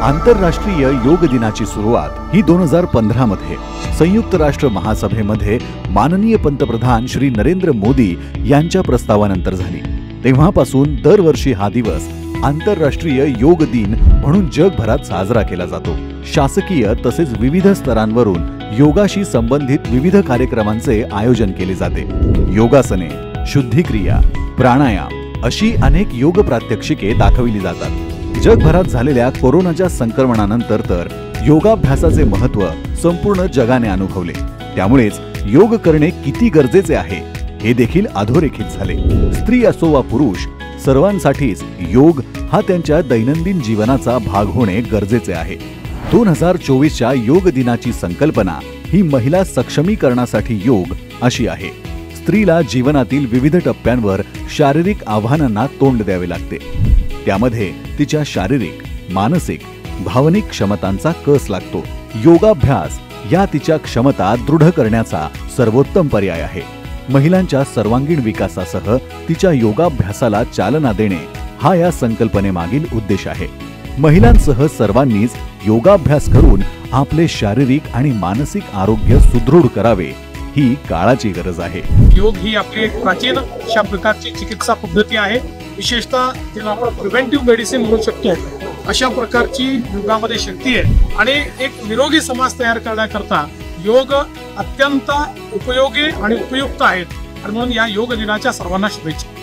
आंतरराष्ट्रीय योग दिनाची सुरुवात ही 2015 मध्ये संयुक्त राष्ट्र महासभेमध्ये माननीय पंतप्रधान श्री नरेंद्र मोदी यांच्या प्रस्तावानंतर झाली। तेव्हापासून दरवर्षी हा दिवस आंतरराष्ट्रीय योग दिन म्हणून जगभरात साजरा केला जातो। शासकीय तसेच विविध स्तरांवरून योगाशी संबंधित विविध कार्यक्रमांचे आयोजन केले जाते। योगासने, शुद्धिक्रिया, प्राणायाम अशी अनेक योग प्रात्यक्षिके दाखविली जातात। जगभरात झालेल्या कोरोनाच्या संक्रमणानंतर तर योगाभ्यासाचे महत्त्व संपूर्ण जगाने अनुभवले। त्यामुळेच योग करणे किती गरजेचे आहे हे देखील अधोरेखित झाले। स्त्री असो वा पुरुष सर्वांसाठीच योग हा त्यांच्या दैनंदिन जीवनाचा भाग होणे गरजेचे आहे। 2024च्या योग दिनाची संकल्पना ही महिला सक्षमीकरणासाठी योग अशी आहे। स्त्रीला जीवनातील विविध टप्प्यांवर शारीरिक आव्हानांना तोंड द्यावे लागते। त्यामध्ये तिच्या शारीरिक, मानसिक, भावनिक क्षमतांचा कस लागतो। योगाभ्यास या तिच्या क्षमता दृढ करण्याचा सर्वोत्तम पर्याय आहे। महिलांच्या सर्वांगीण विकासासह तिच्या योगाभ्यासाला चालना देणे हा या संकल्पनेमागील उद्देश आहे। महिलांसह सर्वांनीच योगाभ्यास करून आपले शारीरिक आणि मानसिक आरोग्य सुदृढ करावे ही काळाची गरज आहे। योग ही आपली एक प्राचीन अशा प्रकारची चिकित्सा पद्धती आहे। विशेषतः तिला आपण प्रिव्हेंटिव्ह मेडिसिन म्हणू शकतो। अशा प्रकारची योगामध्ये शक्ती आहे आणि एक निरोगी समाज तयार करण्याकरता योग अत्यंत उपयोगी आणि उपयुक्त आहेत। आणि म्हणून या योग दिनाच्या सर्वांना शुभेच्छा।